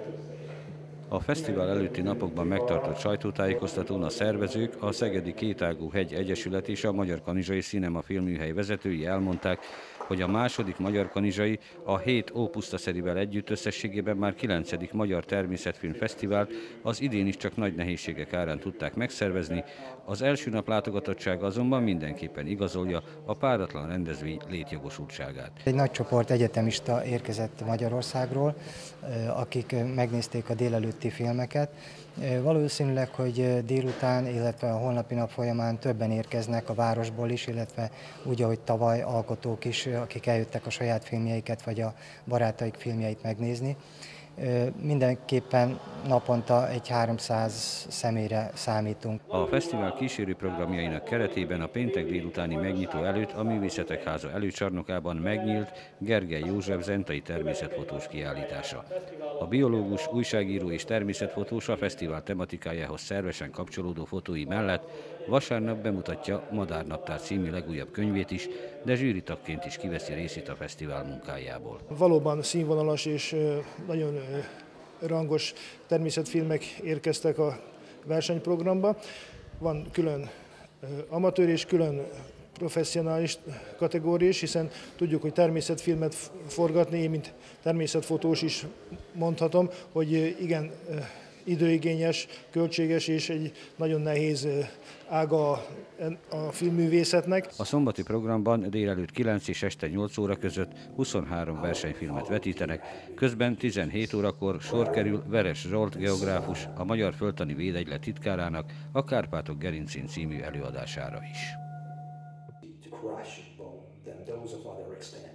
A fesztivál előtti napokban megtartott sajtótájékoztatón a szervezők, a Szegedi Kétágú Hegy Egyesület és a Magyar Kanizsai Cinema Filmműhely vezetői elmondták, hogy a második Magyar Kanizsai a 7 Ópusztaszerivel együtt összességében már 9. Magyar Természetfilm Fesztivált az idén is csak nagy nehézségek árán tudták megszervezni, az első nap látogatottsága azonban mindenképpen igazolja a páratlan rendezvény létjogosultságát. Egy nagy csoport egyetemista érkezett Magyarországról, akik megnézték a délelőtti filmeket. Valószínűleg, hogy délután, illetve a holnapi nap folyamán többen érkeznek a városból is, illetve úgy, ahogy tavaly alkotók is, akik eljöttek a saját filmjeiket vagy a barátaik filmjeit megnézni. Mindenképpen naponta egy 300 személyre számítunk. A fesztivál kísérő programjainak keretében a péntek délutáni megnyitó előtt a Művészetek Háza előcsarnokában megnyílt Gergely József zentai természetfotós kiállítása. A biológus, újságíró és természetfotós a fesztivál tematikájához szervesen kapcsolódó fotói mellett vasárnap bemutatja Madárnaptár című legújabb könyvét is, de zsűritagként is kiveszi részét a fesztivál munkájából. Valóban színvonalas és nagyon rangos természetfilmek érkeztek a versenyprogramba. Van külön amatőr és külön professzionális kategória is, hiszen tudjuk, hogy természetfilmet forgatni, én mint természetfotós is mondhatom, hogy igen időigényes, költséges és egy nagyon nehéz ága a filmművészetnek. A szombati programban délelőtt 9 és este 8 óra között 23 versenyfilmet vetítenek, közben 17 órakor sor kerül Veres Zsolt geográfus, a Magyar Földtani Védegylet titkárának a Kárpátok gerincén című előadására is.